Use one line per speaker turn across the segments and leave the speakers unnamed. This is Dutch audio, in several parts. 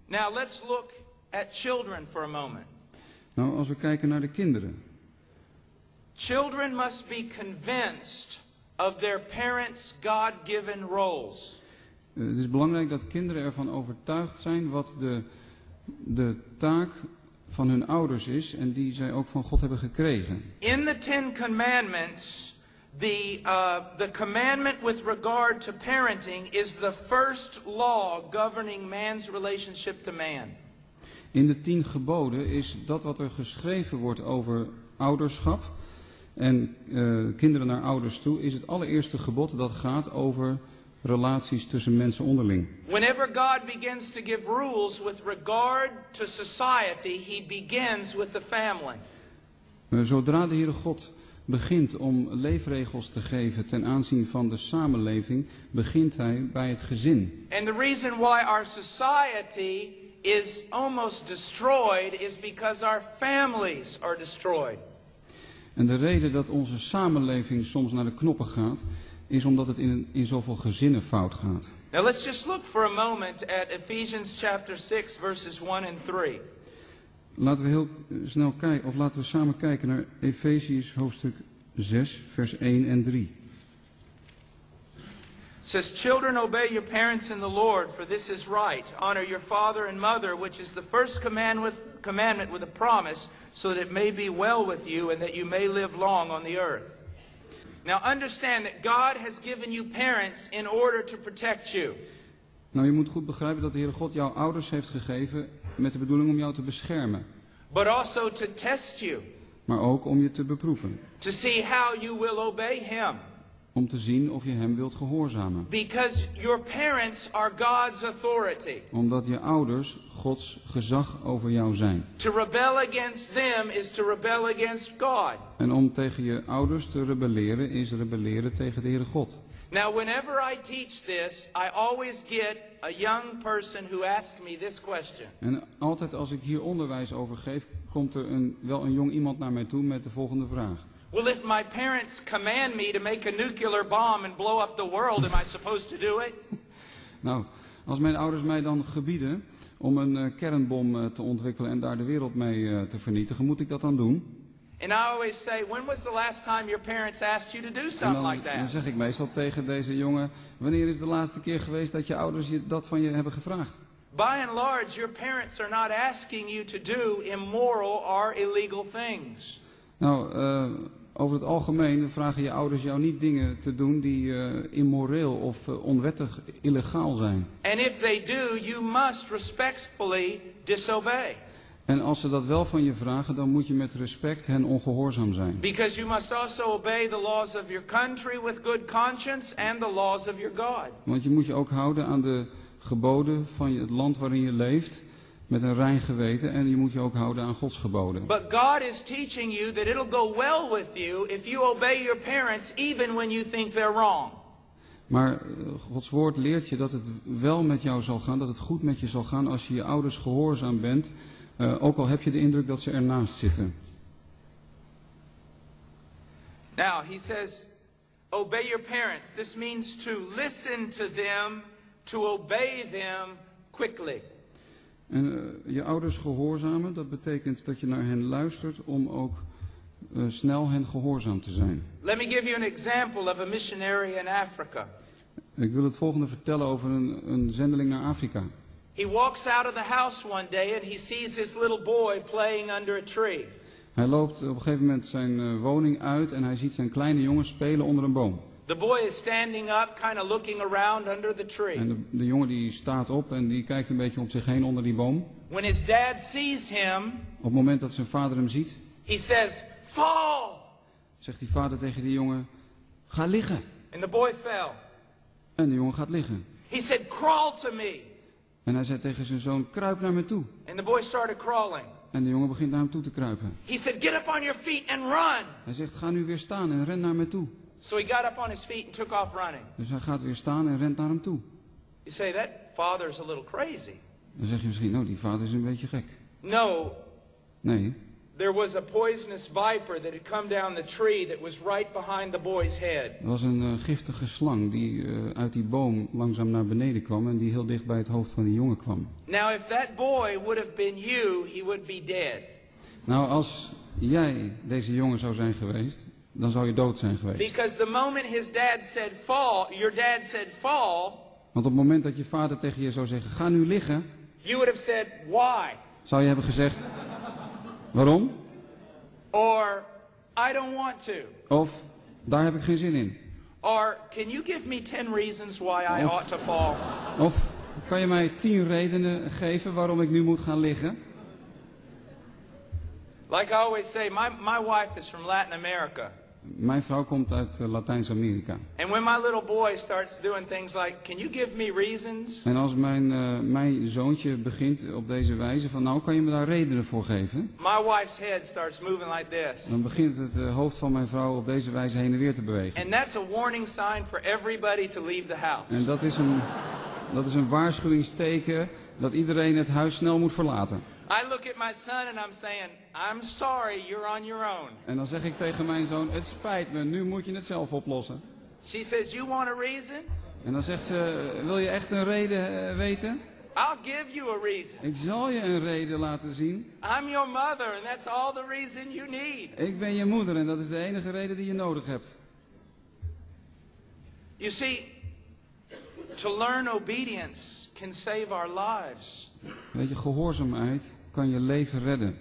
Now let's look at children for a moment.
Nou, als we kijken naar de kinderen.
Children must be convinced of their parents' God-given roles.
Het is belangrijk dat kinderen ervan overtuigd zijn wat de taak van hun ouders is en die zij ook van God hebben gekregen.
In the Ten Commandments, the commandment with regard to parenting is the first law governing man's relationship to man.
In de 10 geboden is dat wat er geschreven wordt over ouderschap en kinderen naar ouders toe, is het allereerste gebod dat gaat over relaties tussen mensen onderling.
Whenever God begins to give rules with regard to society, he begins with the family.
Zodra de Heere God begint om leefregels te geven ten aanzien van de samenleving, begint hij bij het gezin.
And the reason why our society is almost destroyed is because our families are destroyed.
En de reden dat onze samenleving soms naar de knoppen gaat, is omdat het in zoveel gezinnen fout gaat.
Now let's just look for a moment at Ephesians chapter 6 verses 1 and 3.
Laten we heel snel kijken, of laten we samen kijken naar Efesiërs hoofdstuk 6, vers 1 en 3.
It says, "Children, obey your parents in the Lord, for this is right. Honor your father and mother, which is the first commandment with a promise, so that it may be well with you and that you may live long on the earth." Now understand that God has given you parents in order to protect you.
Nou, je moet goed begrijpen dat de Heere God jou ouders heeft gegeven met de bedoeling om jou te beschermen.
But also to test you.
Maar ook om je te beproeven.
To see how you will obey him.
Om te zien of je hem wilt gehoorzamen.
Because your parents are God's authority.
Omdat je ouders Gods gezag over jou zijn.
To rebel against them is to rebel against God.
En om tegen je ouders te rebelleren is rebelleren tegen de Heere God.
Now whenever I teach this, I always get a young person who asks me this question.
En altijd als ik hier onderwijs over geef, komt er wel een jong iemand naar mij toe met de volgende vraag.
Well, if my parents command me to make a nuclear bomb and blow up the world, am I supposed to do it?
Nou, als mijn ouders mij dan gebieden om een kernbom te ontwikkelen en daar de wereld mee te vernietigen, moet ik dat dan doen?
And I always say, when was the last time your parents asked you to do something like that?
Dan zeg ik meestal tegen deze jongen, wanneer is de laatste keer geweest dat je ouders dat van je hebben gevraagd?
By and large, your parents are not asking you to do immoral or illegal things.
Nou, over het algemeen vragen je ouders jou niet dingen te doen die immoreel of onwettig illegaal zijn.
And if they do, you must respectfully disobey.
En als ze dat wel van je vragen, dan moet je met respect hen ongehoorzaam zijn.
Because you must also obey the laws of your country with good conscience and the laws of your God.
Want je moet je ook houden aan de geboden van het land waarin je leeft, met een rein geweten, en je moet je ook houden aan Gods geboden.
But God is teaching you that it'll go well with you if you obey your parents even when you think they're wrong.
Maar Gods woord leert je dat het wel met jou zal gaan, dat het goed met je zal gaan als je je ouders gehoorzaam bent, ook al heb je de indruk dat ze ernaast zitten.
Now, he says, obey your parents. This means to listen to them, to obey them quickly.
En je ouders gehoorzamen, dat betekent dat je naar hen luistert om ook snel hen gehoorzaam te zijn.
Let me give you an example of a missionary in Africa.
Ik wil het volgende vertellen over een zendeling naar Afrika.
He walks out of the house one day and he sees his little boy playing under a tree.
Hij loopt op een gegeven moment zijn woning uit en hij ziet zijn kleine jongen spelen onder een boom.
The boy is standing up, kind of looking around under the tree.
En de jongen die staat op en die kijkt een beetje om zich heen onder die boom.
When his dad sees him,
op het moment dat zijn vader hem ziet,
he says, "Fall!"
Zegt die vader tegen die jongen, ga liggen.
And the boy fell.
En de jongen gaat liggen.
He said, "Crawl to me."
En hij zei tegen zijn zoon, kruip naar me toe.
And the boy started crawling.
En de jongen begint naar hem toe te kruipen.
He said, "Get up on your feet and run."
Hij zegt, ga nu weer staan en ren naar me toe.
So he got up on his feet and took off running.
Dus hij gaat weer staan en rent naar hem toe.
You say, that father's a little crazy.
Dan zeg je misschien, nou die vader is een beetje gek.
No.
Nee.
there was a poisonous viper that had come down the tree that was right behind the boy's head.
Er was een giftige slang die uit die boom langzaam naar beneden kwam en die heel dicht bij het hoofd van die jongen kwam.
Now, if that boy would have been you, he would be dead.
Nou, als jij deze jongen zou zijn geweest, dan zou je dood zijn geweest.
Because the moment his dad said fall, your dad said fall,
Want op het moment dat je vader tegen je zou zeggen, ga nu liggen,
you would have said, why?
zou je hebben gezegd, waarom?
Or, I don't want to.
Of, daar heb ik geen zin in.
Or, can you give me 10 reasons why I ought to fall?
Of, kan je mij 10 redenen geven waarom ik nu moet gaan liggen?
Like I always say, my wife is from Latin America.
Mijn vrouw komt uit Latijns-Amerika.
And when my little boy starts doing things like, can you give me reasons?
En als mijn zoontje begint op deze wijze van, nou kan je me daar redenen voor geven?
My wife's head starts moving like this.
Dan begint het hoofd van mijn vrouw op deze wijze heen en weer te bewegen.
And that's a warning sign for everybody to leave the house.
En dat is een waarschuwingsteken dat iedereen het huis snel moet verlaten.
I look at my son and I'm saying, I'm sorry, you're on your own.
En dan zeg ik tegen mijn zoon, het spijt me, nu moet je het zelf oplossen.
She says, you want a reason?
En dan zegt ze, wil je echt een reden weten?
I'll give you a reason.
Ik zal je een reden laten zien.
I'm your mother and that's all the reason you need.
Ik ben je moeder en dat is de enige reden die je nodig hebt.
You see, to learn obedience can save our lives.
Weet je, gehoorzaamheid kan je leven redden.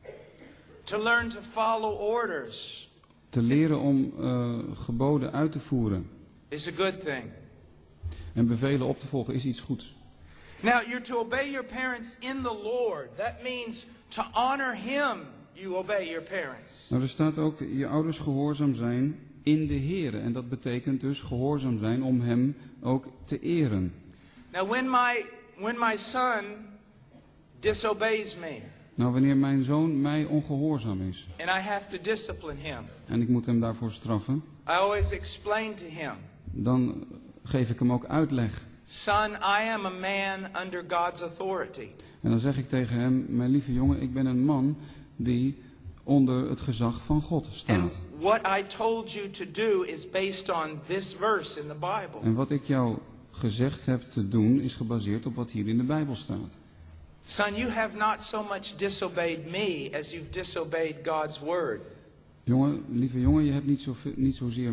To learn to follow orders
Te leren om geboden uit te voeren
is a good thing.
en bevelen op te volgen is iets goeds.
Now, you're to obey your parents in the Lord. That means to honor Him, you obey your parents.
Nou, er staat ook, je ouders gehoorzaam zijn in de Here. En dat betekent dus gehoorzaam zijn om Hem ook te eren.
Now, when my son disobeys me,
Nou, wanneer mijn zoon mij ongehoorzaam is
and I have to discipline him,
en ik moet hem daarvoor straffen,
I always explain to him,
dan geef ik hem ook uitleg.
son, I am a man under God's authority.
En dan zeg ik tegen hem, mijn lieve jongen, ik ben een man die onder het gezag van God
And
staat.
what I told you to do is based on this verse in the Bible.
En wat ik jou gezegd heb te doen, is gebaseerd op wat hier in de Bijbel staat.
Son, you have not so much disobeyed me as you've disobeyed God's word.
Jongen, lieve jongen, je hebt niet zozeer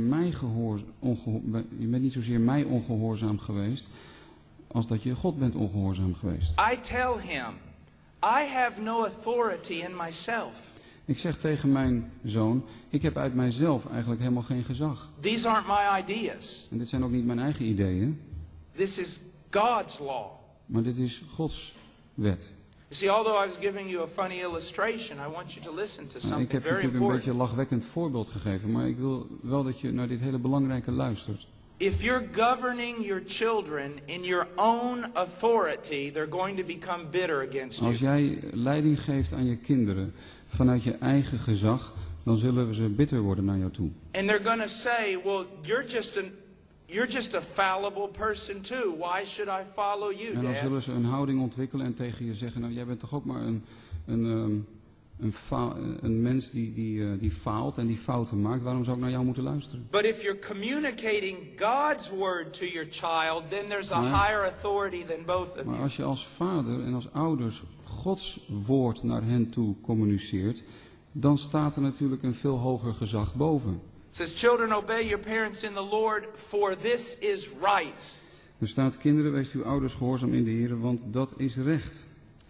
je bent niet zozeer mij ongehoorzaam geweest, als dat je God bent ongehoorzaam geweest.
I tell him, I have no authority in myself.
Ik zeg tegen mijn zoon, ik heb uit mijzelf eigenlijk helemaal geen gezag.
These aren't my ideas.
En dit zijn ook niet mijn eigen ideeën,
This is God's law.
maar dit is Gods wet.
You see, although I was giving you a funny illustration, I want you to listen to
Ik
something
heb je
very
natuurlijk een
important.
beetje een lachwekkend voorbeeld gegeven, maar ik wil wel dat je naar dit hele belangrijke luistert.
If you're governing your children in your own authority, they're going to become bitter against
Als
you.
jij leiding geeft aan je kinderen vanuit je eigen gezag, dan zullen ze bitter worden naar jou toe.
And they're going to say, well, you're just a fallible person too. Why should I follow you,
En dan
Dad?
zullen ze een houding ontwikkelen en tegen je zeggen, nou jij bent toch ook maar een mens die faalt en die fouten maakt. Waarom zou ik naar jou moeten luisteren?
But if you're communicating God's word to your child, then there's a higher authority than both of
Maar
you.
als je als vader en als ouders Gods woord naar hen toe communiceert, dan staat er natuurlijk een veel hoger gezag boven.
It says, children, obey your parents in the Lord, for this is right.
Er staat, kinderen, wees uw ouders gehoorzaam in de Heer, want dat is recht.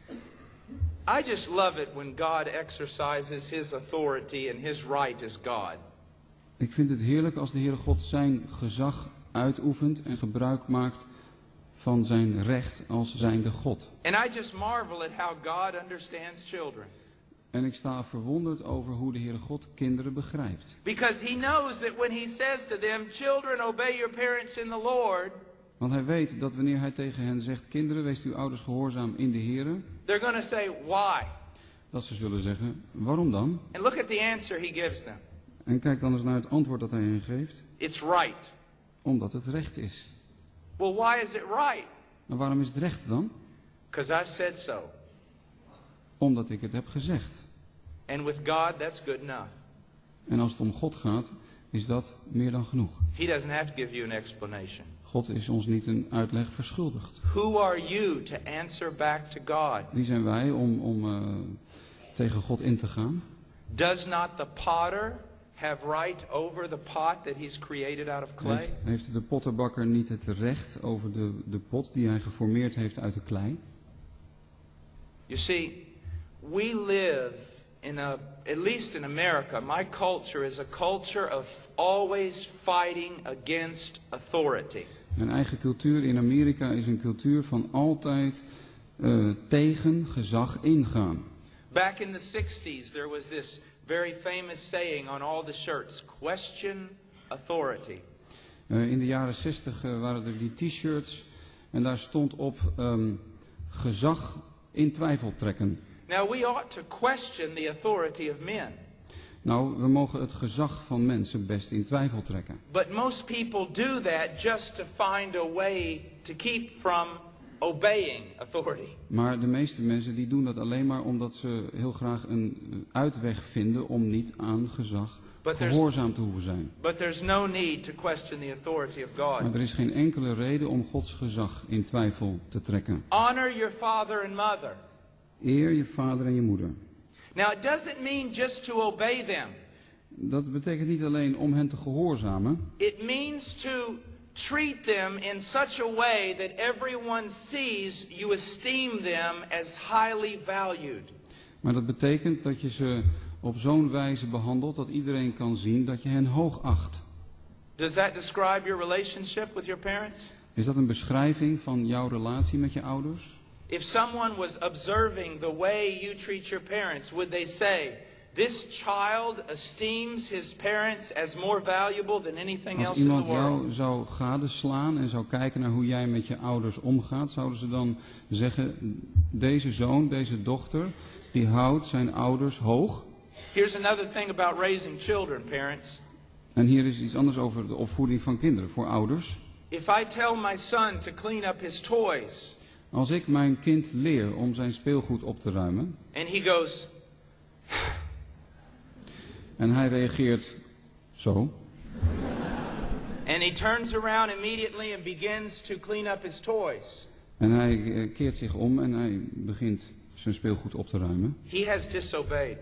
I just love it when God exercises His authority and His right as God.
Ik vind het heerlijk als de Heere God zijn gezag uitoefent en gebruik maakt van zijn recht als zijnde God.
And I just marvel at how God understands children.
En ik sta verwonderd over hoe de Heere God kinderen begrijpt.
Because He knows that when He says to them, children, obey your parents in the Lord,
Want hij weet dat wanneer hij tegen hen zegt, kinderen, wees uw ouders gehoorzaam in de Heere,
they're going to say, why?
dat ze zullen zeggen, waarom dan?
And look at the answer He gives them.
En kijk dan eens naar het antwoord dat hij hen geeft.
It's right.
Omdat het recht is.
Well, why is it right?
Maar waarom is het recht dan?
Because I said so.
Omdat ik het heb gezegd.
And with God, that's good enough.
En als het om God gaat, is dat meer dan genoeg.
He doesn't have to give you an explanation.
God is ons niet een uitleg verschuldigd.
Who are you to answer back to God?
Wie zijn wij om tegen God in te gaan?
Does not the potter have right over the pot that he's created out of clay?
Heeft de pottenbakker niet het recht over de pot die hij geformeerd heeft uit de klei?
You see, we live at least in America, my culture is a culture of always fighting against authority.
Mijn eigen cultuur in Amerika is een cultuur van altijd tegen gezag ingaan.
Back in the 60s, there was this very famous saying on all the shirts, question authority.
In de jaren 60 waren er die t-shirts en daar stond op gezag in twijfel trekken.
Now we ought to question the authority of men.
Nou, we mogen het gezag van mensen best in twijfel trekken.
But most people do that just to find a way to keep from obeying authority.
Maar de meeste mensen die doen dat alleen maar omdat ze heel graag een uitweg vinden om niet aan gezag gehoorzaam te hoeven zijn.
But there's no need to question the authority of God.
Maar er is geen enkele reden om Gods gezag in twijfel te trekken.
Honor your father and mother.
Eer je vader en je moeder.
Now it doesn't mean just to obey them.
Dat betekent niet alleen om hen te gehoorzamen.
It means to treat them in such a way that everyone sees you esteem them as highly valued.
Maar dat betekent dat je ze op zo'n wijze behandelt dat iedereen kan zien dat je hen hoog acht.
Does that describe your relationship with your parents?
Is dat een beschrijving van jouw relatie met je ouders?
If someone was observing the way you treat your parents, would they say, this child esteems his parents as more valuable than anything else
Als
in the
iemand
world?
jou zou gadeslaan en zou kijken naar hoe jij met je ouders omgaat, zouden ze dan zeggen, deze zoon, deze dochter, die houdt zijn ouders hoog.
Here's another thing about raising children, parents.
En hier is iets anders over de opvoeding van kinderen voor ouders.
If I tell my son to clean up his toys,
Als ik mijn kind leer om zijn speelgoed op te ruimen
and he goes,
en hij reageert zo,
and he turns around immediately and begins to clean up his toys,
en hij keert zich om en hij begint zijn speelgoed op te ruimen,
he has disobeyed.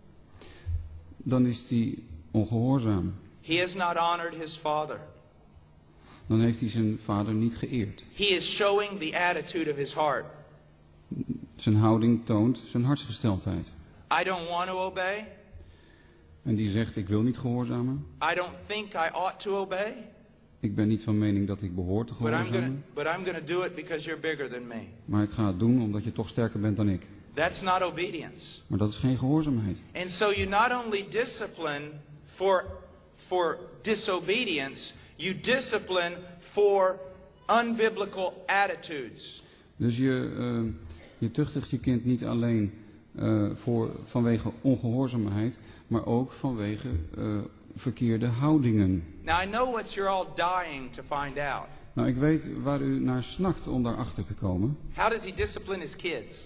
dan is hij ongehoorzaam.
He has not honored his father.
Dan heeft hij zijn vader niet geëerd.
He is showing the attitude of his heart.
Zijn houding toont zijn hartsgesteldheid.
I don't want to obey.
En die zegt, ik wil niet gehoorzamen.
I don't think I ought to obey.
Ik ben niet van mening dat ik behoor te gehoorzamen.
But I'm going to do it because you're bigger than me.
Maar ik ga het doen omdat je toch sterker bent dan ik.
That's not obedience.
Maar dat is geen gehoorzaamheid.
And so you not only discipline for disobedience, you discipline for unbiblical attitudes.
Dus je tuchtigt je kind niet alleen vanwege ongehoorzaamheid, maar ook vanwege verkeerde houdingen.
Now I know what you're all dying to find out.
Nou, ik weet waar u naar snakt om daarachter te komen.
How does he discipline his kids?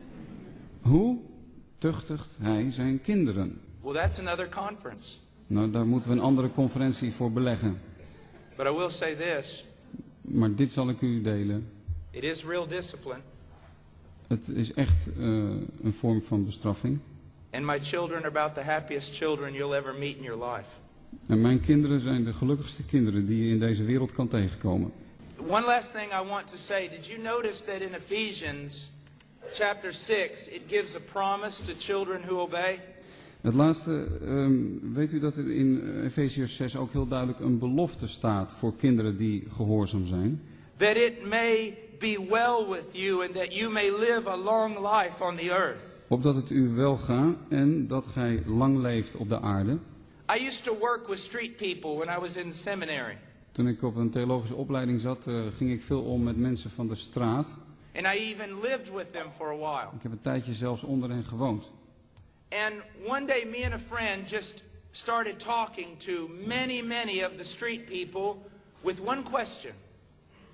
Hoe tuchtigt hij zijn kinderen?
Well, that's another conference.
Nou, daar moeten we een andere conferentie voor beleggen.
But I will say this.
Maar dit zal ik u delen.
It is real discipline.
Het is echt een vorm van bestraffing.
And my children are about the happiest children you'll ever meet in your life.
En mijn kinderen zijn de gelukkigste kinderen die je in deze wereld kan tegenkomen.
One last thing I want to say. Did you notice that in Ephesians chapter 6 it gives a promise to children who obey?
Het laatste, weet u dat er in Efeziërs 6 ook heel duidelijk een belofte staat voor kinderen die gehoorzaam zijn?
That it may be well with you and that you may live a long life on the earth.
Opdat het u wel gaat en dat gij lang leeft op de aarde.
I used to work with street people when I was in the seminary.
Toen ik op een theologische opleiding zat, ging ik veel om met mensen van de straat.
And I even lived with them for a while.
Ik heb een tijdje zelfs onder hen gewoond.
And one day me and a friend just started talking to many of the street people with one question.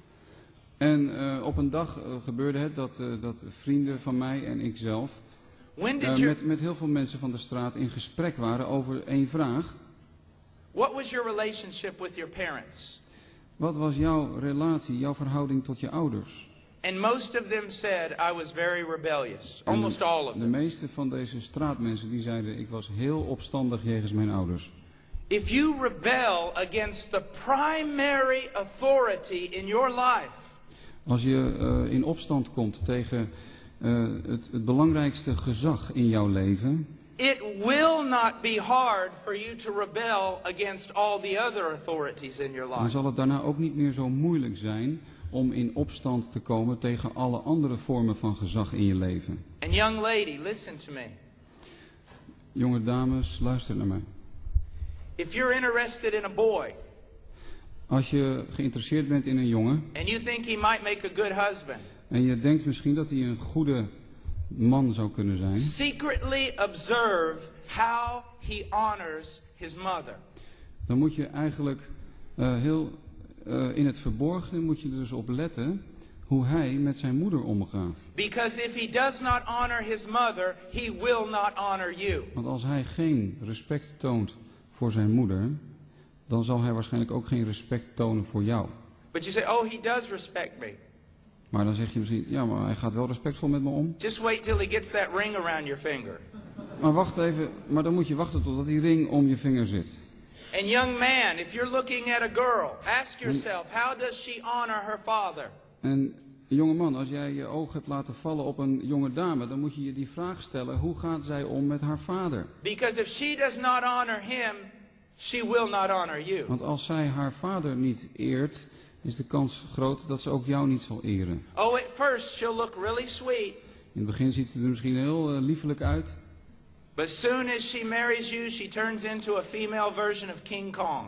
En op een dag gebeurde het dat vrienden van mij en ikzelf
When did your,
met heel veel mensen van de straat in gesprek waren over één vraag.
what was your relationship with your parents?
Wat was jouw relatie, jouw verhouding tot je ouders?
And most of them said I was very rebellious. Almost all of
De
them.
meeste van deze straatmensen die zeiden, ik was heel opstandig jegens mijn ouders.
If you rebel against the primary authority in your life,
Als je in opstand komt tegen het belangrijkste gezag in jouw leven,
it will not be hard for you to rebel against all the other authorities in your
dan
life.
zal het daarna ook niet meer zo moeilijk zijn om in opstand te komen tegen alle andere vormen van gezag in je leven.
And young lady, listen to me.
Jonge dames, luister naar mij.
If you're interested in a boy
Als je geïnteresseerd bent in een jongen
and you think he might make a good husband,
en je denkt misschien dat hij een goede man zou kunnen zijn,
secretly observe how he honors his mother.
dan moet je eigenlijk in het verborgen moet je er dus op letten hoe hij met zijn moeder omgaat.
Because if he does not honor his mother, he will not honor you.
Want als hij geen respect toont voor zijn moeder, dan zal hij waarschijnlijk ook geen respect tonen voor jou.
But you say, oh, he does respect me.
Maar dan zeg je misschien, ja, maar hij gaat wel respectvol met me om.
Just wait till he gets that ring around your finger.
Maar wacht even, maar dan moet je wachten totdat die ring om je vinger zit.
And young man, if you're looking at a girl, ask yourself, how does she honor her father?
En jongeman, als jij je oog hebt laten vallen op een jonge dame, dan moet je je die vraag stellen, hoe gaat zij om met haar vader?
Because if she does not honor him, she will not honor you.
Want als zij haar vader niet eert, is de kans groot dat ze ook jou niet zal eren.
Oh, at first she'll look really sweet,
In het begin ziet ze er misschien heel liefelijk uit.
but soon as she marries you, she turns into a female version of King Kong.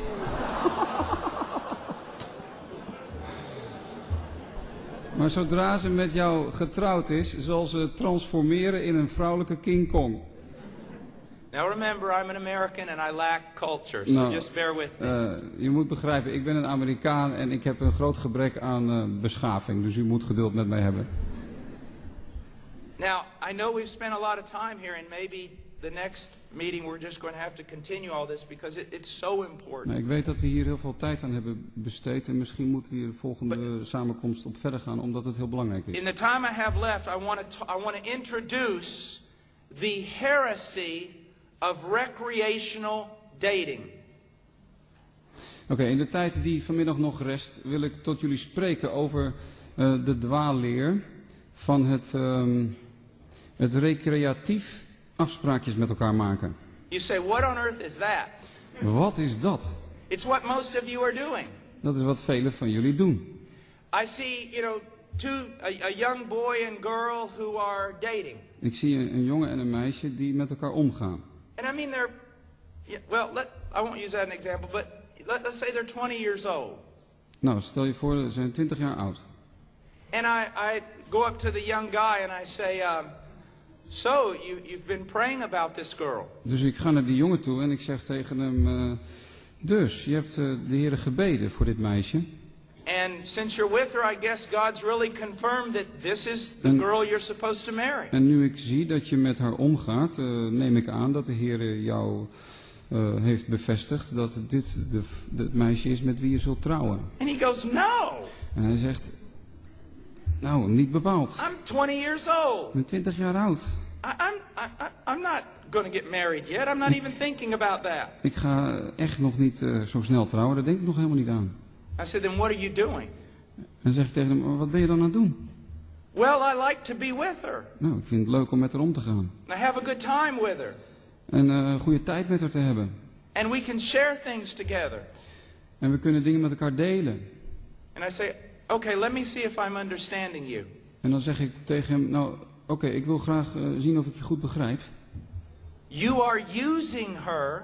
Maar zodra ze met jou getrouwd is, zal ze transformeren in een vrouwelijke King Kong.
Now remember, I'm an American and I lack culture, so
Nou,
just bear with me.
Je moet begrijpen, ik ben een Amerikaan en ik heb een groot gebrek aan beschaving. Dus u moet geduld met mij hebben.
Now, I know we've spent a lot of time here, and maybe the next meeting we're just going to have to continue all this because it's so important.
Nou, ik weet dat we hier heel veel tijd aan hebben besteed en misschien moeten we hier de volgende samenkomst op verder gaan, omdat het heel belangrijk is.
In the time I have left, I want to introduce the heresy of recreational dating.
Oké, in de tijd die vanmiddag nog rest wil ik tot jullie spreken over de dwaalleer van het recreatief afspraakjes met elkaar maken.
You say, what on earth is that?
Wat is dat?
It's what most of you are doing.
Dat is wat velen van jullie doen.
I see, a young boy and girl who are dating.
Ik zie een jongen en een meisje die met elkaar omgaan.
And I mean, I won't use that as an example, but let's say they're 20 years old.
Nou, stel je voor, ze zijn 20 jaar oud.
And I go up to the young guy and I say, so you've been praying about this girl.
Dus ik ga naar die jongen toe en ik zeg tegen hem, dus je hebt de Heere gebeden voor dit meisje.
And since you're with her, I guess God's really confirmed that this is the girl you're supposed to marry.
En nu ik zie dat je met haar omgaat, neem ik aan dat de Heere jou heeft bevestigd dat dit het meisje is met wie je zult trouwen.
And he goes, no.
En hij zegt, nou, niet bepaald.
I'm 20 years old.
Ik ben 20 jaar oud.
I'm not going to get married yet. I'm not even thinking about that.
Ik ga echt nog niet zo snel trouwen, daar denk ik nog helemaal niet aan.
I said, then what are you doing?
En dan zeg ik tegen hem, wat ben je dan aan het doen?
Well, I like to be with her.
Nou, ik vind het leuk om met haar om te gaan.
I have a good time with her.
En een goede tijd met haar te hebben.
And we can share things together.
En we kunnen dingen met elkaar delen.
And I say, okay, let me see if I'm understanding you.
En dan zeg ik tegen hem, nou, oké, ik wil graag zien of ik je goed begrijp.
You are using her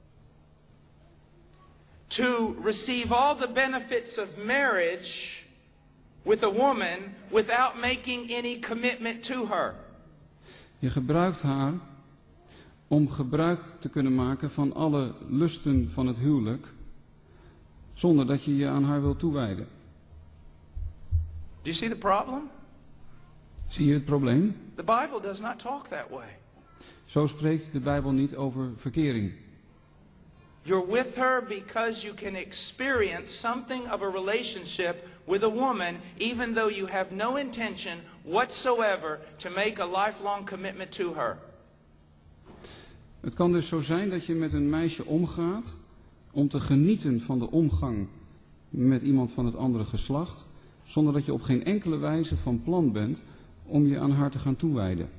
to receive all the benefits of marriage with a woman without making any commitment to her.
Je gebruikt haar om gebruik te kunnen maken van alle lusten van het huwelijk, zonder dat je je aan haar wilt toewijden.
Do you see the problem?
Zie je het probleem?
The Bible does not talk that way.
Zo spreekt de Bijbel niet over verkering.
You're with her because you can experience something of a relationship with a woman, even though you have no intention whatsoever to make a lifelong commitment to her.
Het kan dus zo zijn dat je met een meisje omgaat om te genieten van de omgang met iemand van het andere geslacht, zonder dat je op geen enkele wijze van plan bent om je aan haar te gaan toewijden.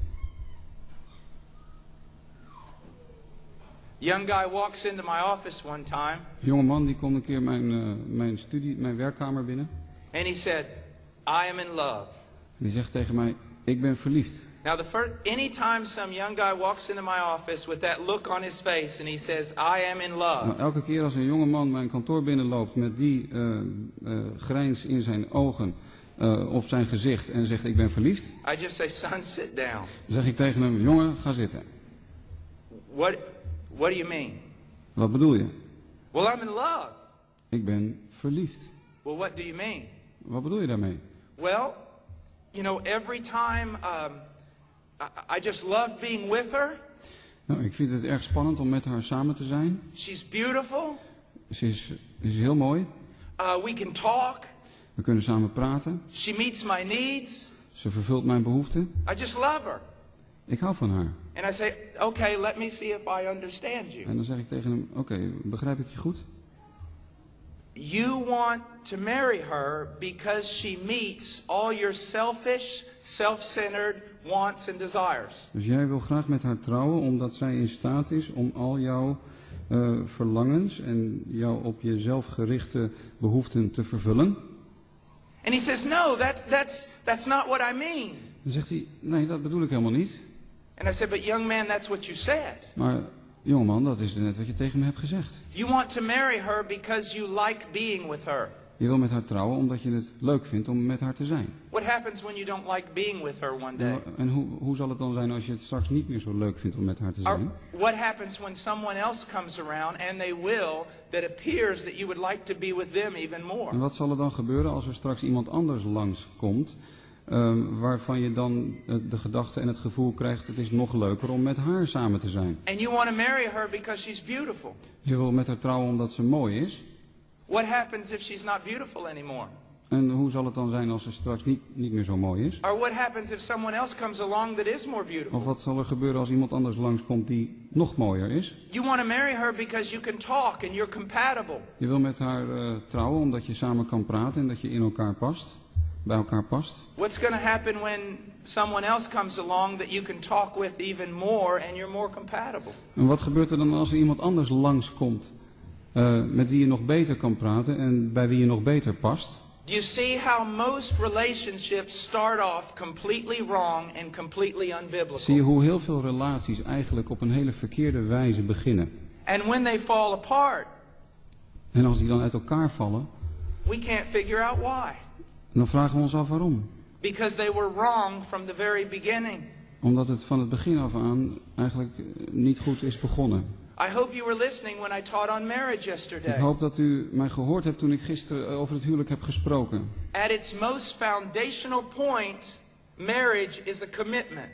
Young guy walks into my office one time.
Een jonge man die komt een keer mijn werkkamer binnen.
And he said, I am in love.
En die zegt tegen mij, ik ben verliefd.
Now, anytime some young guy walks into my office with that look on his face and he says, I am in love.
Nou, elke keer als een jonge man mijn kantoor binnenloopt met die grijns in zijn ogen op zijn gezicht en zegt, ik ben verliefd.
I just say, son, sit down.
Dan zeg ik tegen hem, jongen, ga zitten.
What do you mean?
Wat bedoel je?
Well, I'm in love.
Ik ben verliefd.
Well, what do you mean?
Wat bedoel je daarmee?
Well, you know, every time I just love being with her.
Nou, ik vind het erg spannend om met haar samen te zijn.
She's beautiful.
Ze is heel mooi.
We can talk.
We kunnen samen praten.
She meets my needs.
Ze vervult mijn behoeften.
I just love her.
Ik hou van haar.
And I say, okay, let me see if I understand you.
En dan zeg ik tegen hem, oké, begrijp ik je goed?
You want to marry her because she meets all your selfish, self-centered wants and desires.
Dus jij wil graag met haar trouwen omdat zij in staat is om al jouw verlangens en jouw op jezelf gerichte behoeften te vervullen?
And he says, no, that's not what I mean.
Dan zegt hij, nee, dat bedoel ik helemaal niet.
And I said, but young man, that's what you said.
Maar jongeman, dat is net wat je tegen me hebt gezegd.
You want to marry her because you like being with her.
Je wil met haar trouwen omdat je het leuk vindt om met haar te zijn.
What happens when you don't like being with her one day?
Ja, en hoe zal het dan zijn als je het straks niet meer zo leuk vindt om met haar te zijn?
What happens when someone else comes around and they will that appears that you would like to be with them even more?
En wat zal er dan gebeuren als er straks iemand anders langskomt, waarvan je dan de gedachte en het gevoel krijgt, het is nog leuker om met haar samen te zijn.
And you want to marry her because she's beautiful.
Je wil met haar trouwen omdat ze mooi is.
What happens if she's not beautiful anymore?
En hoe zal het dan zijn als ze straks niet meer zo mooi is?
Or what happens if someone else comes along that is more beautiful?
Of wat zal er gebeuren als iemand anders langskomt die nog mooier is?
You want to marry her because you can talk and you're compatible.
Je wil met haar trouwen omdat je samen kan praten en dat je in elkaar past, bij elkaar past.
What's going to happen when someone else comes along that you can talk with even more and you're more compatible?
En wat gebeurt er dan als er iemand anders langskomt met wie je nog beter kan praten en bij wie je nog beter past?
Do you see how most relationships start off completely wrong and completely unbiblical?
Zie je hoe heel veel relaties eigenlijk op een hele verkeerde wijze beginnen?
And when they fall apart,
En als die dan uit elkaar vallen,
we can't figure out why.
dan vragen we ons af waarom.
Because they were wrong from the very beginning.
Omdat het van het begin af aan eigenlijk niet goed is begonnen.
I hope you were listening when I taught on marriage
Ik
yesterday.
hoop dat u mij gehoord hebt toen ik gisteren over het huwelijk heb gesproken.
At its most foundational point, marriage is a commitment.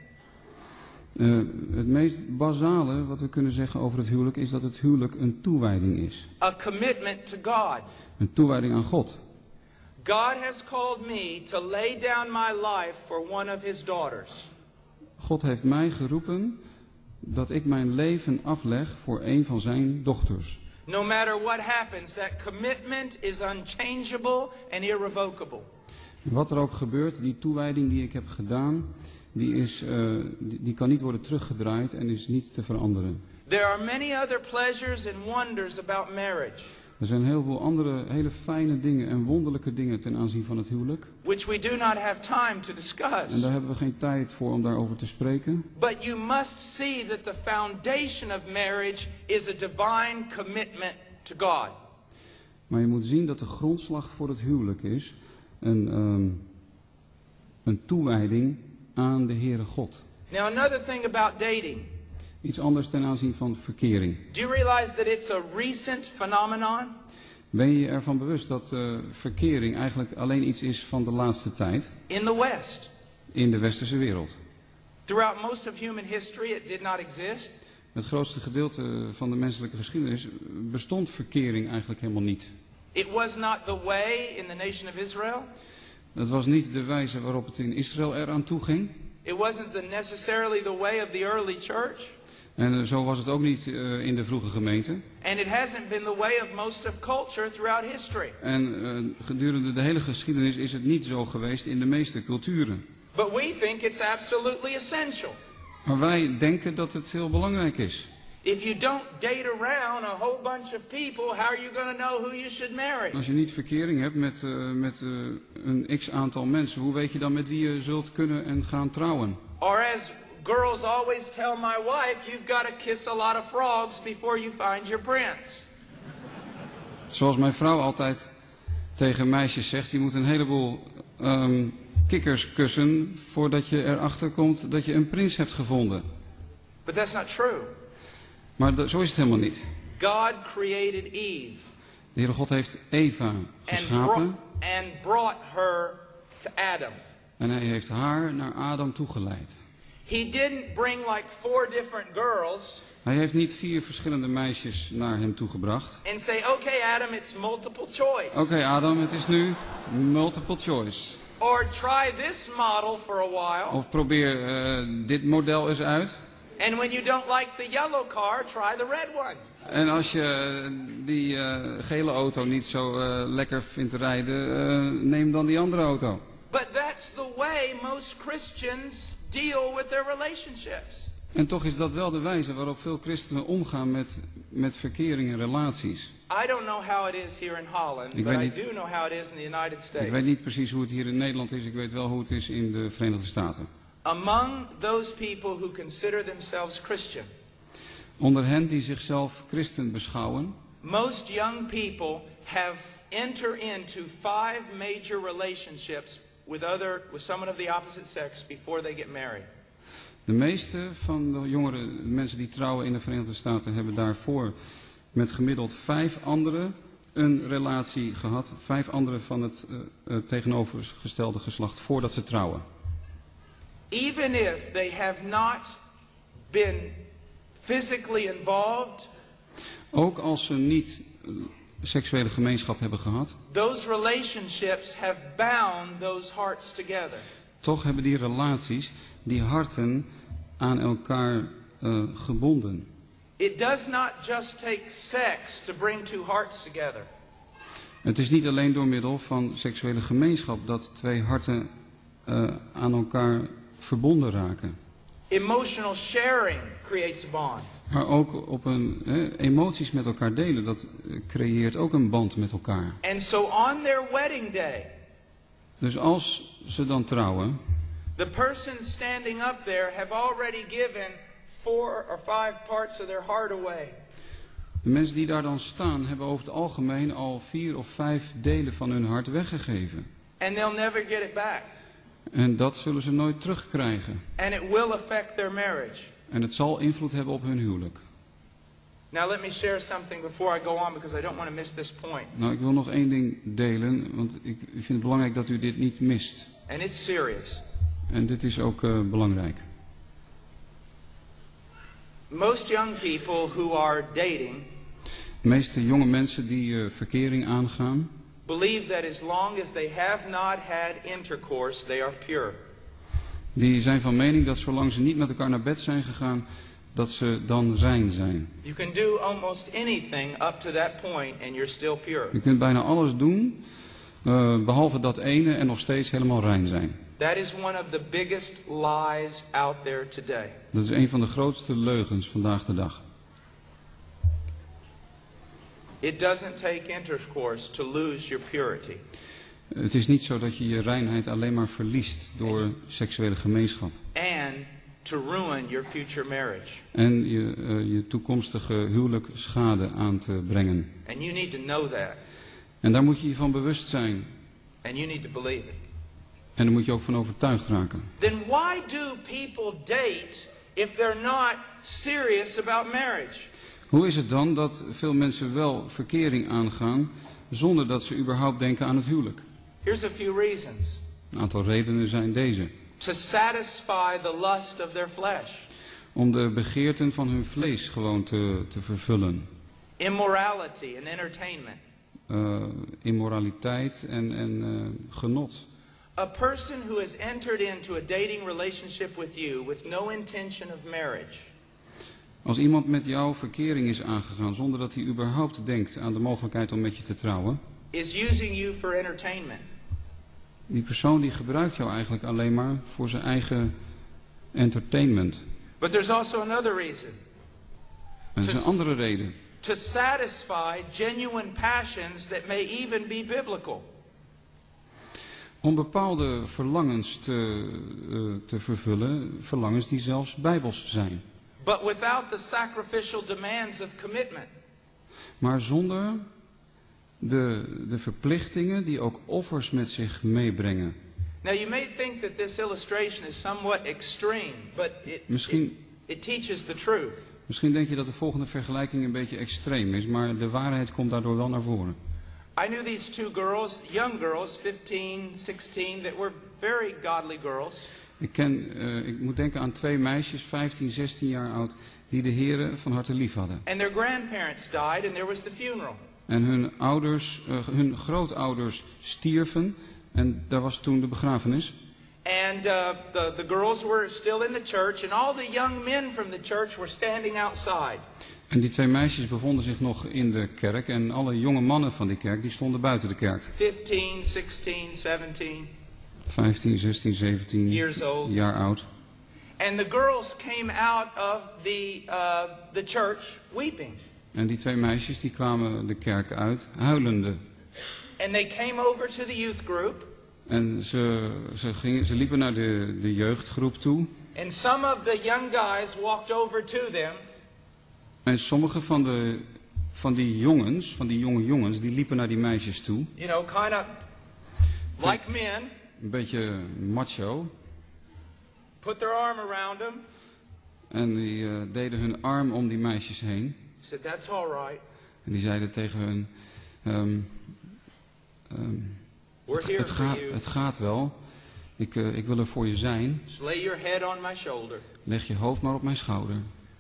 Het meest basale wat we kunnen zeggen over het huwelijk is dat het huwelijk een toewijding is.
A commitment to God.
Een toewijding aan God.
God has called me to lay down my life for one of his daughters.
God heeft mij geroepen dat ik mijn leven afleg voor een van zijn dochters.
No matter what happens, that commitment is unchangeable and irrevocable.
Wat er ook gebeurt, die toewijding die ik heb gedaan, die kan niet worden teruggedraaid en is niet te veranderen.
There are many other pleasures and wonders about marriage.
Er zijn heel veel andere hele fijne dingen en wonderlijke dingen ten aanzien van het huwelijk.
Which we do not have time to
En
discuss.
daar hebben we geen tijd voor om daarover te spreken.
But you must see that the foundation of marriage is a divine commitment to God.
Maar je moet zien dat de grondslag voor het huwelijk is een toewijding aan de Heere God.
Now another thing about dating.
Iets anders ten aanzien van verkering.
Do you realize that it's a recent phenomenon?
Ben je je ervan bewust dat verkering eigenlijk alleen iets is van de laatste tijd?
In the West.
in de westerse wereld.
Throughout most of human history, it did not exist.
Het grootste gedeelte van de menselijke geschiedenis bestond verkering eigenlijk helemaal niet.
It was not the way in the nation of Israel.
Dat was niet de wijze waarop het in Israël eraan toe ging.
It wasn't necessarily the way of the early church.
En zo was het ook niet in de vroege gemeente.
And it hasn't been the way of most of culture throughout history.
En gedurende de hele geschiedenis is het niet zo geweest in de meeste culturen.
But we think it's absolutely essential.
Maar wij denken dat het heel belangrijk is.
If you don't date around a whole bunch of people, how are you going to know who you should marry?
Als je niet verkering hebt met een x-aantal mensen, hoe weet je dan met wie je zult kunnen en gaan trouwen?
Or as girls always tell my wife, you've got to kiss a lot of frogs before you find your prince.
Zoals mijn vrouw altijd tegen meisjes zegt, je moet een heleboel kikkers kussen voordat je erachter komt dat je een prins hebt gevonden.
But that's not true.
Maar zo is het helemaal niet.
God created Eve.
De Heere God heeft Eva geschapen
and brought her to Adam.
en hij heeft haar naar Adam toegeleid.
He didn't bring like 4 different girls
Hij heeft niet 4 verschillende meisjes naar hem toegebracht.
and say, okay Adam, it's multiple choice.
Oké, Adam, het is nu multiple choice.
Or try this model for a while.
Of probeer dit model eens uit.
And when you don't like the yellow car, try the red one.
En als je die gele auto niet zo lekker vindt rijden, neem dan die andere auto.
But that's the way most Christians deal with their relationships.
En toch is dat wel de wijze waarop veel christenen omgaan met verkering en relaties.
I don't know how it is here in Holland, but I do know how it is in the United States.
Ik weet niet precies hoe het hier in Nederland is, ik weet wel hoe het is in de Verenigde Staten.
Among those people who consider themselves Christian,
Onder hen die zichzelf christen beschouwen,
most young people have entered into 5 major relationships with someone of the opposite sex before they get married.
de meeste van de jongere mensen die trouwen in de Verenigde Staten hebben daarvoor met gemiddeld 5 anderen een relatie gehad. 5 anderen van het tegenovergestelde geslacht voordat ze trouwen.
Even if they have not been physically involved,
Ook als ze niet seksuele gemeenschap hebben gehad,
those relationships have bound those hearts together.
toch hebben die relaties die harten aan elkaar gebonden.
It does not just take sex to bring 2 hearts together.
Het is niet alleen door middel van seksuele gemeenschap dat 2 harten aan elkaar verbonden raken.
Emotional sharing creates a bond.
Maar ook op emoties met elkaar delen, dat creëert ook een band met elkaar.
And so on their wedding day,
Dus als ze dan trouwen,
the persons standing up there have already given 4 or 5 parts of their heart away.
de mensen die daar dan staan hebben over het algemeen al 4 of 5 delen van hun hart weggegeven.
And they'll never get it back.
En dat zullen ze nooit terugkrijgen.
And it will affect their marriage.
En het zal invloed hebben op hun huwelijk.
Now let me share something before I go on because I don't want to miss this point.
Nou, ik wil nog 1 ding delen, want ik vind het belangrijk dat u dit niet mist.
And it's serious.
En dit is ook belangrijk.
Most young people who are dating
De meeste jonge mensen die verkering aangaan,
believe that as long as they have not had intercourse, they are pure.
die zijn van mening dat zolang ze niet met elkaar naar bed zijn gegaan, dat ze dan rein zijn.
You can do almost anything up to that point and you're still pure.
Je kunt bijna alles doen, behalve dat ene, en nog steeds helemaal rein zijn.
That is one of the biggest lies out there today.
Dat is een van de grootste leugens vandaag de dag.
It doesn't take intercourse to lose your purity.
Het is niet zo dat je je reinheid alleen maar verliest door seksuele gemeenschap.
And to ruin your future marriage.
En je toekomstige huwelijk schade aan te brengen.
And you need to know that.
En daar moet je je van bewust zijn.
And you need to believe it.
En daar moet je ook van overtuigd raken.
Then why do people date if they're not serious about marriage?
Hoe is het dan dat veel mensen wel verkering aangaan zonder dat ze überhaupt denken aan het huwelijk?
Here's a few reasons.
Een aantal redenen zijn deze.
to satisfy the lust of their flesh.
Om de begeerten van hun vlees gewoon te vervullen.
Immorality and entertainment.
Immoraliteit en genot.
A person who has entered into a dating relationship with you with no intention of marriage.
Als iemand met jou verkering is aangegaan zonder dat hij überhaupt denkt aan de mogelijkheid om met je te trouwen,
Is using you for entertainment.
die persoon die gebruikt jou eigenlijk alleen maar voor zijn eigen entertainment.
But there's also another reason.
En dat is een andere reden.
To satisfy genuine passions that may even be biblical.
Om bepaalde verlangens te vervullen, verlangens die zelfs bijbels zijn.
But without the sacrificial demands of commitment.
Maar zonder de verplichtingen die ook offers met zich meebrengen.
Now you may think that this illustration is somewhat extreme, but it teaches the truth.
Misschien denk je dat de volgende vergelijking een beetje extreem is, maar de waarheid komt daardoor wel naar voren.
I knew these two girls, young girls, 15, 16, that were very godly girls.
Ik moet denken aan twee meisjes, 15, 16 jaar oud, die de Here van harte lief hadden.
And their grandparents died and there was the funeral.
En hun grootouders stierven en daar was toen de begrafenis.
And the girls were still in the church and all the young men from the church were standing outside.
En die twee meisjes bevonden zich nog in de kerk en alle jonge mannen van die kerk die stonden buiten de kerk.
15, 16, 17.
15, 16, 17
years old.
jaar oud.
And the girls came out of the church weeping.
En die twee meisjes die kwamen de kerk uit huilende.
And they came over to the youth group.
En ze liepen naar de jeugdgroep toe.
And some of the young guys walked over to them.
En sommige van die jonge jongens, die liepen naar die meisjes toe.
You know, kind of like men.
Een beetje macho.
Put their arm around them.
En die deden hun arm om die meisjes heen.
Said, that's all right.
En die zeiden tegen hun, het gaat wel. Ik wil er voor je zijn.
Just lay your head on my shoulder.
Leg je hoofd maar op mijn schouder.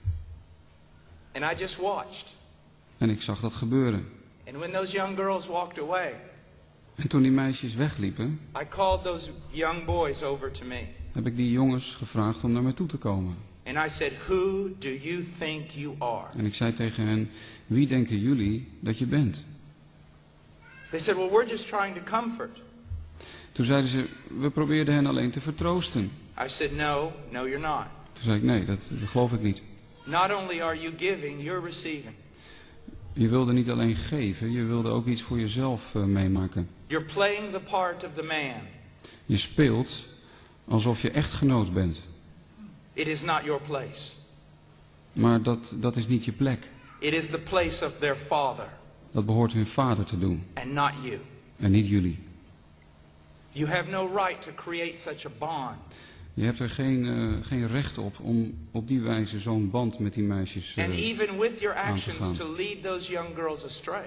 And I just watched.
En ik zag dat gebeuren.
And when those young girls walked away,
en toen die meisjes wegliepen,
I called those young boys over to me.
Heb ik die jongens gevraagd om naar mij toe te komen.
And I said, who do you think you are?
En ik zei tegen hen, wie denken jullie dat je bent?
They said, well, we're just trying to comfort.
Toen zeiden ze, we probeerden hen alleen te vertroosten.
I said, no, you're not.
Toen zei ik, nee, dat geloof ik niet.
Not only are you giving, you're receiving.
Je wilde niet alleen geven, je wilde ook iets voor jezelf meemaken.
You're playing the part of the man.
Je speelt alsof je echtgenoot bent.
It is not your place.
Maar dat is niet je plek.
It is the place of their father.
Dat behoort hun vader te doen.
And not you.
En niet jullie.
You have no right to create such a bond.
Je hebt er geen recht op om op die wijze zo'n band met die meisjes
And even with your
aan te
actions
gaan.
to lead those young girls astray.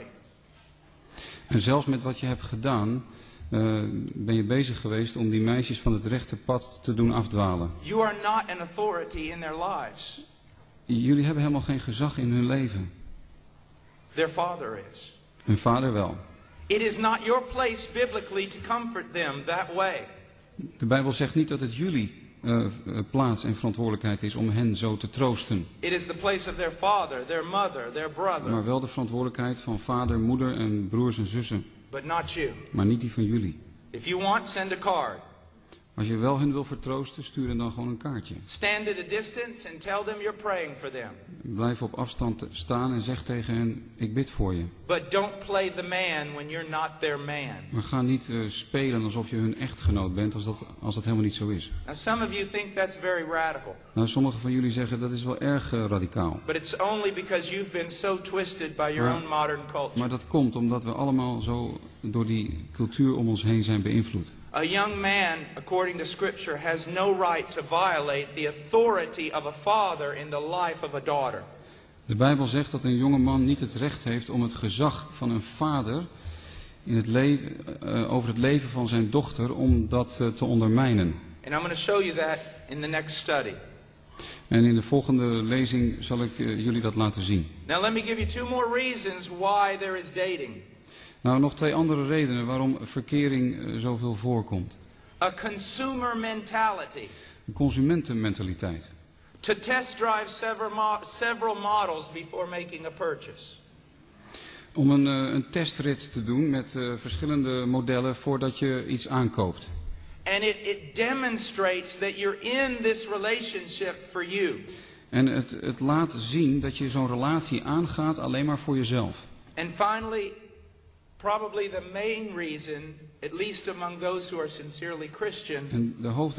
En zelfs met wat je hebt gedaan, ben je bezig geweest om die meisjes van het rechte pad te doen afdwalen.
You are not an authority in their lives.
Jullie hebben helemaal geen gezag in hun leven.
Their father is.
Hun vader wel.
It is not your place biblically to comfort them that way.
De Bijbel zegt niet dat het jullie plaats en verantwoordelijkheid is om hen zo te troosten.
It is the place of their father, their mother, their brother.
Maar wel de verantwoordelijkheid van vader, moeder en broers en zussen.
But not you.
Maar niet die van jullie.
If you want, send a card.
Als je wel hen wil vertroosten, stuur hen dan gewoon een kaartje.
Stand at a distance and tell them you're praying for them.
Blijf op afstand staan en zeg tegen hen, ik bid voor je.
But don't play the man when you're not their man.
Maar ga niet spelen alsof je hun echtgenoot bent, als dat helemaal niet zo is.
Now some of you think that's very radical.
Nou, sommigen van jullie zeggen dat is wel erg radicaal.
But it's only because you've been so twisted by your own modern culture.
Maar dat komt omdat we allemaal zo door die cultuur om ons heen zijn beïnvloed.
A young man, according to Scripture, has no right to violate the authority of a father in the life of a daughter.
De Bijbel zegt dat een jonge man niet het recht heeft om het gezag van een vader in het over het leven van zijn dochter, om dat te ondermijnen.
And I'm going to show you that in the next study.
En in de volgende lezing zal ik jullie dat laten zien.
Now let me give you 2 more reasons why there is dating.
Nou, nog 2 andere redenen waarom verkering zoveel voorkomt.
A consumer mentality.
Een consumentenmentaliteit.
To test drive several models before making a purchase.
Om een testrit te doen met verschillende modellen voordat je iets aankoopt.
And it demonstrates that you're in this relationship for you.
En het laat zien dat je zo'n relatie aangaat alleen maar voor jezelf.
And finally, probably the main reason, at least among those who are sincerely Christian.
En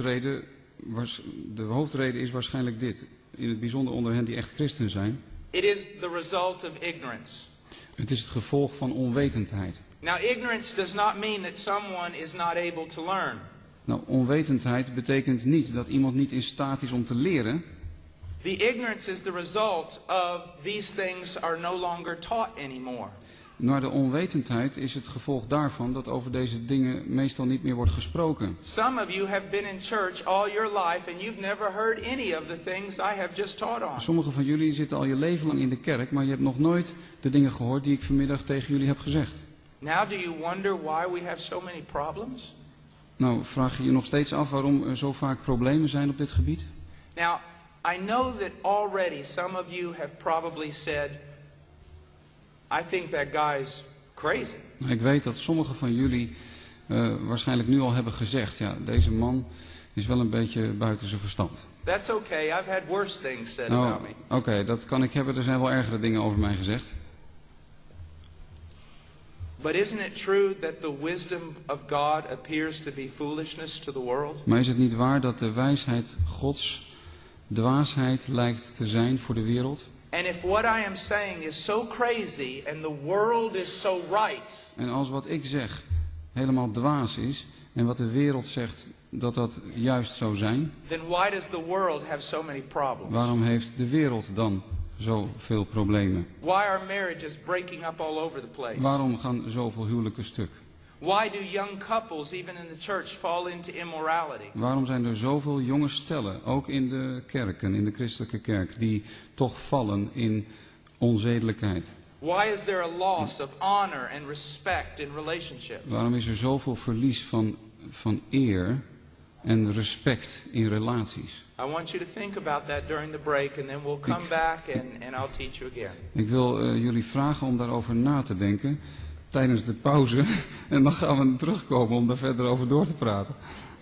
de hoofdreden is waarschijnlijk dit. In het bijzonder onder hen die echt christen zijn.
It is the result of ignorance.
Het is het gevolg van onwetendheid.
Now, ignorance does not mean that someone is not able to learn.
Nou, onwetendheid betekent niet dat iemand niet in staat is om te leren.
The ignorance is the result of these things are no longer taught anymore.
Maar de onwetendheid is het gevolg daarvan dat over deze dingen meestal niet meer wordt gesproken.
Some of you have been in church all your life and you've never heard any of the things I have just taught on.
Sommigen van jullie zitten al je leven lang in de kerk, maar je hebt nog nooit de dingen gehoord die ik vanmiddag tegen jullie heb gezegd.
Now do you wonder why we have so many problems?
Nou, vraag je je nog steeds af waarom er zo vaak problemen zijn op dit gebied?
Now, I know that already some of you have probably said, I think that guy's crazy.
Nou, ik weet dat sommigen van jullie waarschijnlijk nu al hebben gezegd, ja, deze man is wel een beetje buiten zijn verstand.
That's okay. I've had worse things said
Nou,
about me.
oké, dat kan ik hebben. Er zijn wel ergere dingen over mij gezegd.
But isn't it true that the wisdom of God appears to be foolishness to the world?
Maar is het niet waar dat de wijsheid Gods dwaasheid lijkt te zijn voor de wereld?
And if what I am saying is so crazy and the world is so right,
En als wat ik zeg helemaal dwaas is en wat de wereld zegt dat dat juist zou zijn,
then why does the world have so many problems?
waarom heeft de wereld dan zoveel problemen?
Why are marriages breaking up all over the place?
Waarom gaan zoveel huwelijken stuk?
Why do young couples, even in the church, fall into immorality?
Waarom zijn er zoveel jonge stellen, ook in de kerken, in de christelijke kerk, die toch vallen in onzedelijkheid?
Why is there a loss of honor and respect in relationships?
Waarom is er zoveel verlies van eer en respect in relaties?
I want you to think about that during the break and then we'll come back and I'll teach you again.
Ik wil jullie vragen om daarover na te denken tijdens de pauze en dan gaan we terugkomen om daar verder over door te praten.